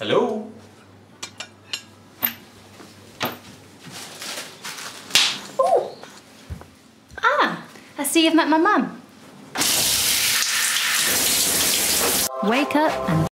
Hello? Oh! Ah, I see you've met my mum. Wake up and